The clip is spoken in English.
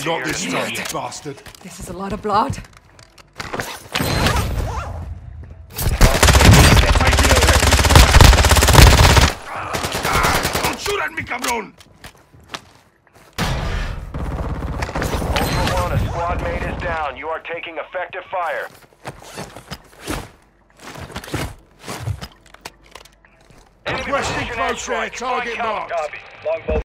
Not this time, you bastard. This is a lot of blood. Don't shoot at me, cabron! Ultra One, a squad mate is down. You are taking effective fire. Requesting close air, target marked. Longbow